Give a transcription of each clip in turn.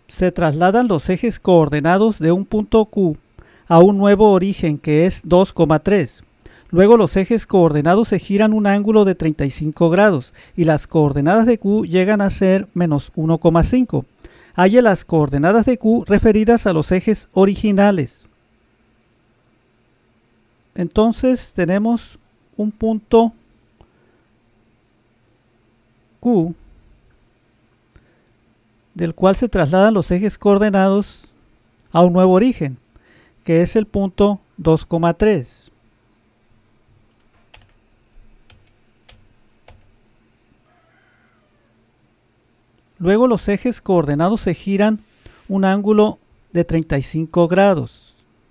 Se trasladan los ejes coordenados de un punto Q a un nuevo origen que es 2,3. Luego los ejes coordenados se giran un ángulo de 35 grados y las coordenadas de Q llegan a ser menos 1,5. Halle las coordenadas de Q referidas a los ejes originales. Entonces tenemos un punto Q del cual se trasladan los ejes coordenados a un nuevo origen, que es el punto 2,3. Luego los ejes coordenados se giran un ángulo de 35 grados.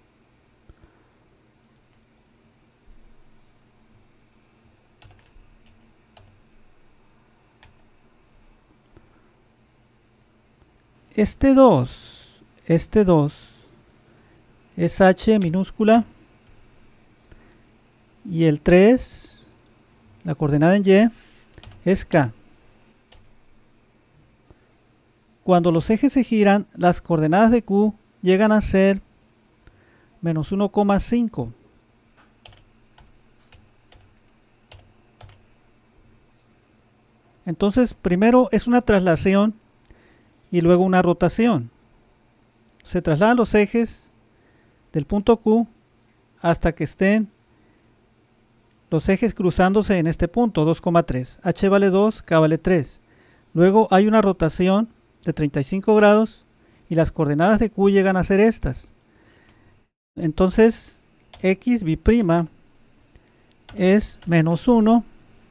Este 2 es h minúscula y el 3, la coordenada en y, es k. Cuando los ejes se giran, las coordenadas de q llegan a ser menos 1,5. Entonces, primero es una traslación y luego una rotación. Se trasladan los ejes del punto Q hasta que estén los ejes cruzándose en este punto, 2,3. H vale 2, K vale 3. Luego hay una rotación de 35 grados y las coordenadas de Q llegan a ser estas. Entonces, X B' es menos 1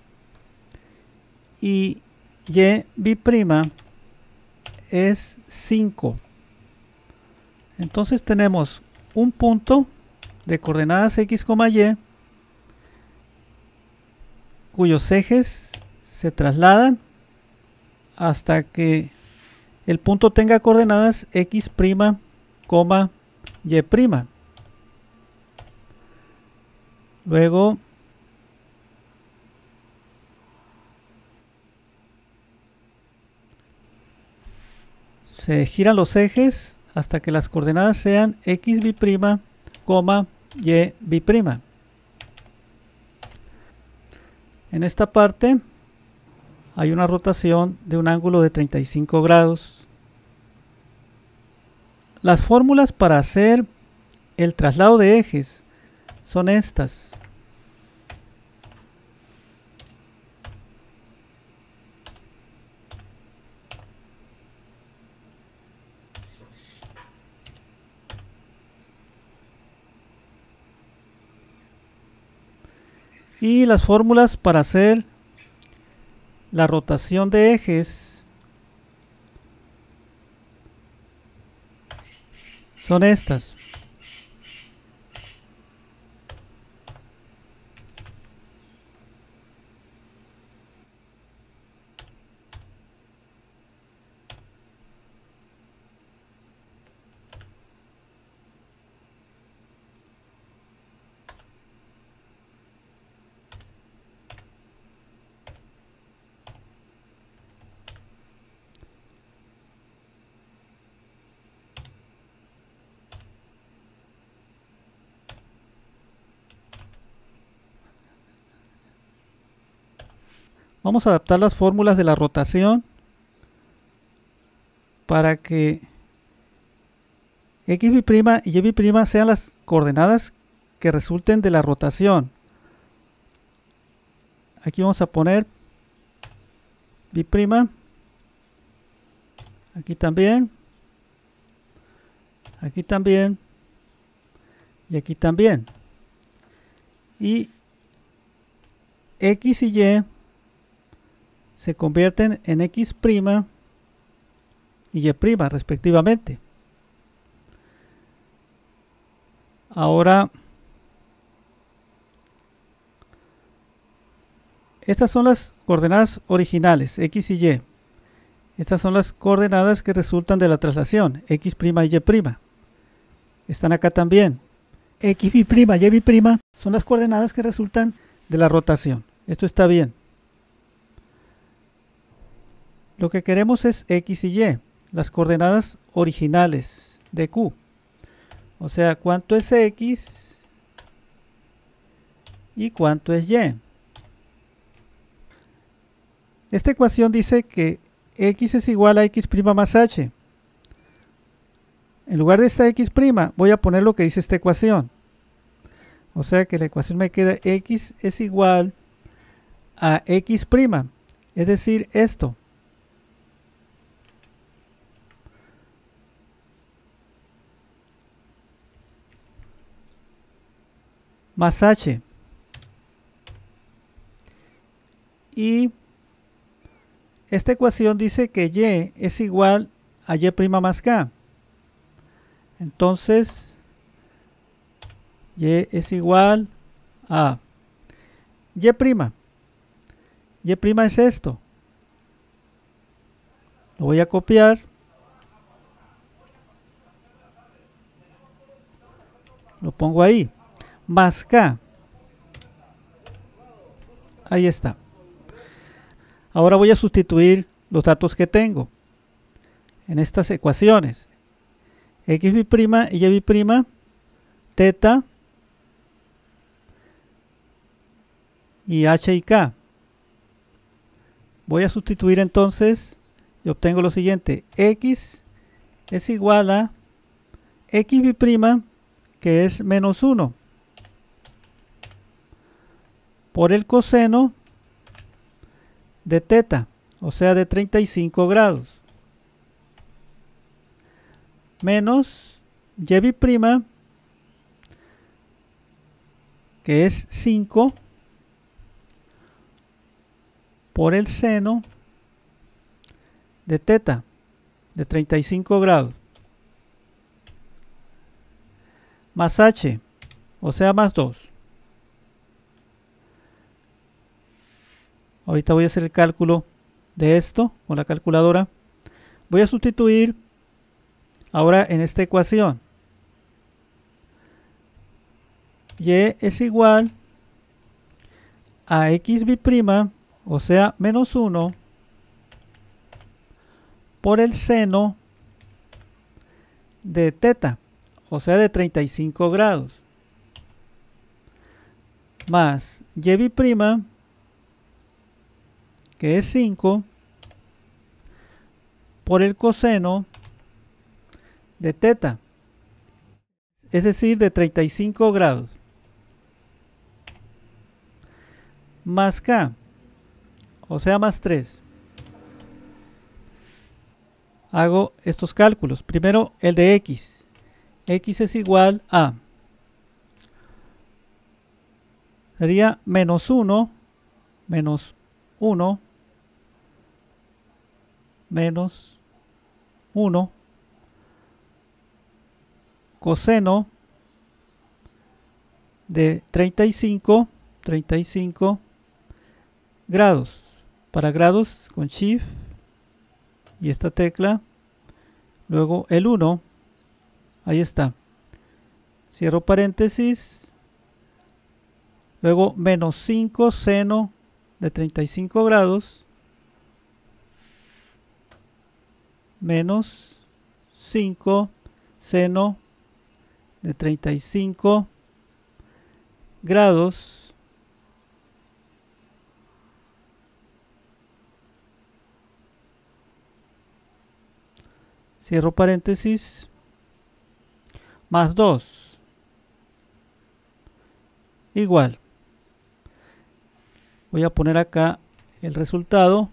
y Y B' es 5. Entonces tenemos un punto de coordenadas X, Y cuyos ejes se trasladan hasta que el punto tenga coordenadas X', Y'. Luego se giran los ejes hasta que las coordenadas sean X, B', Y, B'. En esta parte hay una rotación de un ángulo de 35 grados. Las fórmulas para hacer el traslado de ejes son estas. Y las fórmulas para hacer la rotación de ejes son estas. Vamos a adaptar las fórmulas de la rotación para que X' y Y' sean las coordenadas que resulten de la rotación. Aquí vamos a poner B', aquí también y aquí también. Y X y Y se convierten en X' y Y' respectivamente. Ahora, estas son las coordenadas originales, X y Y. Estas son las coordenadas que resultan de la traslación, X' y Y'. Están acá también. X, B', Y, B' son las coordenadas que resultan de la rotación. Esto está bien. Lo que queremos es X y Y. las coordenadas originales de Q. O sea, cuánto es X y cuánto es Y. Esta ecuación dice que X es igual a X' más H. En lugar de esta X' voy a poner lo que dice esta ecuación. O sea que la ecuación me queda X es igual a X', es decir, esto. Más H. Y esta ecuación dice que Y es igual a Y' más K. Entonces, Y es igual a Y'. Y' es esto. Lo voy a copiar. Lo pongo ahí. Más K. Ahí está. Ahora voy a sustituir los datos que tengo en estas ecuaciones. X' y Y', teta y H y K. Voy a sustituir entonces y obtengo lo siguiente. X es igual a X', que es menos 1, por el coseno de teta, o sea de 35 grados, menos Y', que es 5, por el seno de teta, de 35 grados, más H, o sea más 2. Ahorita voy a hacer el cálculo de esto con la calculadora. Voy a sustituir ahora en esta ecuación. Y es igual a X', o sea menos 1, por el seno de teta, o sea de 35 grados, más Y', que es 5, por el coseno de teta, es decir, de 35 grados, más K, o sea más 3. Hago estos cálculos. Primero el de X. X es igual a, sería menos 1, menos 1, menos 1, coseno de 35 grados. Para grados con Shift y esta tecla, luego el 1, ahí está, cierro paréntesis, luego menos 5 seno de 35 grados, menos 5 seno de 35 grados, cierro paréntesis, más 2, igual. Voy a poner acá el resultado.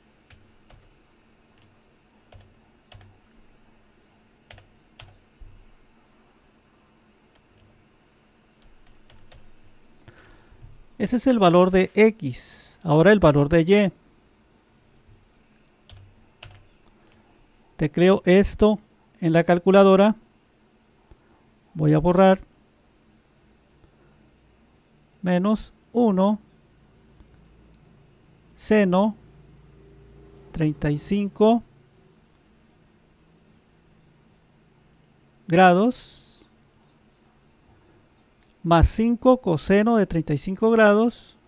Ese es el valor de X. Ahora el valor de Y. Tecleo esto en la calculadora. Voy a borrar. Menos 1 seno 35 grados más 5 coseno de 35 grados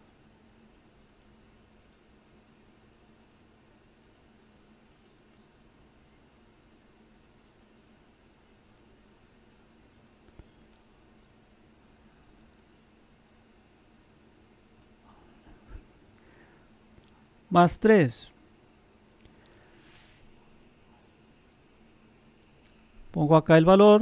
más 3. Pongo acá el valor.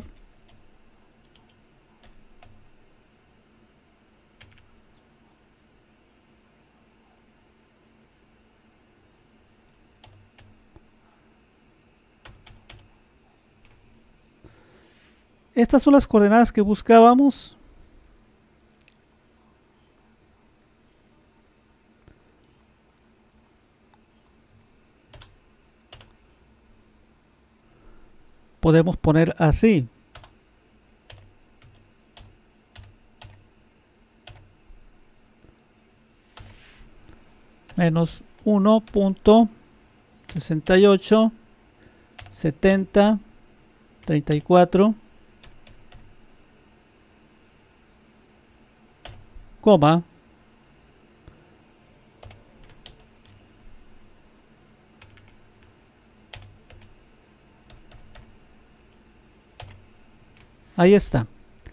Estas son las coordenadas que buscábamos. Podemos poner así. Menos 1.68, 70, 34, coma, ahí está.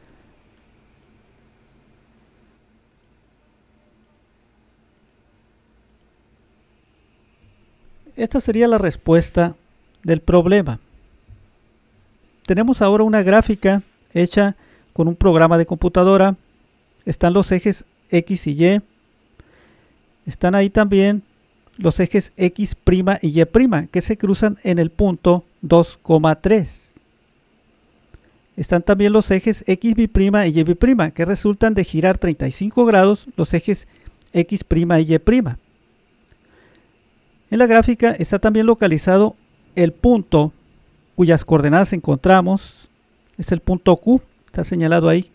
Esta sería la respuesta del problema. Tenemos ahora una gráfica hecha con un programa de computadora. Están los ejes X y Y. Están ahí también los ejes X' y Y', que se cruzan en el punto 2,3. Están también los ejes X' y Y', que resultan de girar 35 grados los ejes X' y Y'. En la gráfica está también localizado el punto cuyas coordenadas encontramos. Es el punto Q, está señalado ahí.